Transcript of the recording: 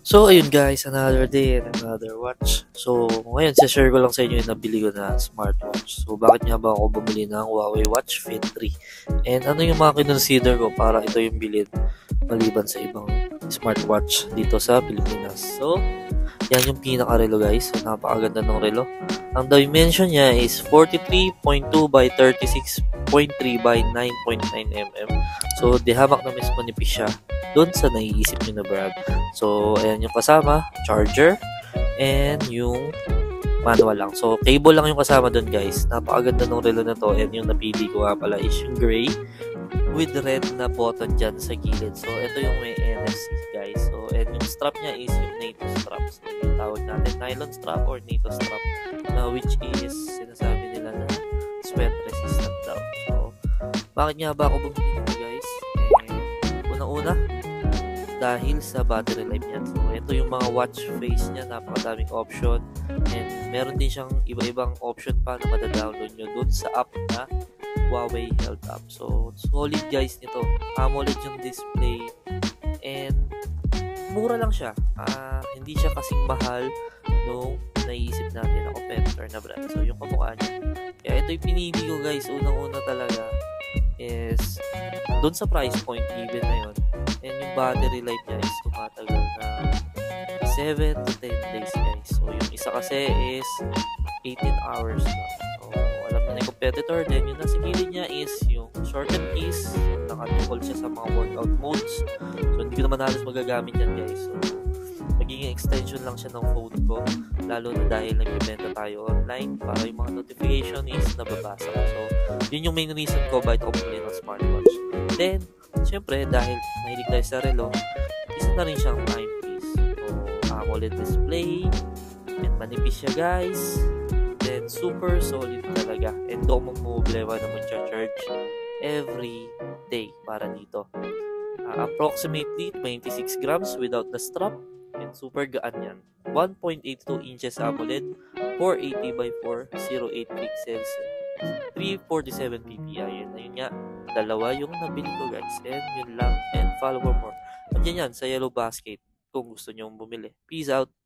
So, ayun guys, another day and another watch. So, ngayon, share ko lang sa inyo yung nabili ko na smartwatch. So, bakit nga ba ako bumili ng Huawei Watch Fit 3? And ano yung mga kinonsider ko para ito yung bilhin maliban sa ibang smartwatch dito sa Pilipinas. So, yan yung pinaka-relo guys. So, napakaganda ng relo. Ang dimension niya is 43.2 by 36.3 by 9.9 mm. So, di hamak na mismo manipis siya doon sa naiisip nyo na brand. So, ayan yung kasama, charger, and yung manual lang. So, cable lang yung kasama doon guys. Napakaganda ng relo na to, and yung napili ko nga pala is yung gray with red na button dyan sa gilid. So, ito yung may NFC guys. So, and yung strap niya is yung NATO strap. So, yung tawag natin nylon strap or NATO strap na which is sinasabi nila na sweat resistant daw. So, bakit nga ba ako bumili nito guys? Unang-una, dahil sa battery life niya. So, ito yung mga watch face niya, napakadaming option, and meron din siyang iba-ibang option pa na madadownload nyo dun sa app na Huawei Health app. So, solid guys nito. AMOLED yung display, and mura lang siya. Hindi siya kasing mahal nung naiisip natin na competitor na brand. So, yung kamukha niya. Kaya ito yung pinili ko guys, unang-una talaga is doon sa price point given na yun. And yung battery life niya is tumatagal na 7 to 10 days guys. So yung isa kasi is 18 hours lang. So alam na yung competitor. Then yung nasa gilid niya is yung shortened keys. Nakatukol siya sa mga workout modes. So hindi ko naman halos magagamit yan guys. So magiging extension lang siya ng phone ko. Lalo na dahil nagbibenta tayo online para yung mga notification is nababasa ko. So yun yung main reason ko bakit ako bumili ng smartwatch. Then syempre, dahil mahilig tayo sa relo, isa na rin siyang timepiece. So, AMOLED display, and manipis siya guys. Then, super solid talaga. And doon mo problema na mag-charge every day para dito. Approximately 26 grams without the strap. And super gaan yan. 1.82 inches AMOLED, 480 by 408 pixels, 347 ppi. Ayun nga, dalawa yung nabili ko guys, and yun lang, and follow for more. Andiyan yan sa yellow basket kung gusto nyo bumili. Peace out.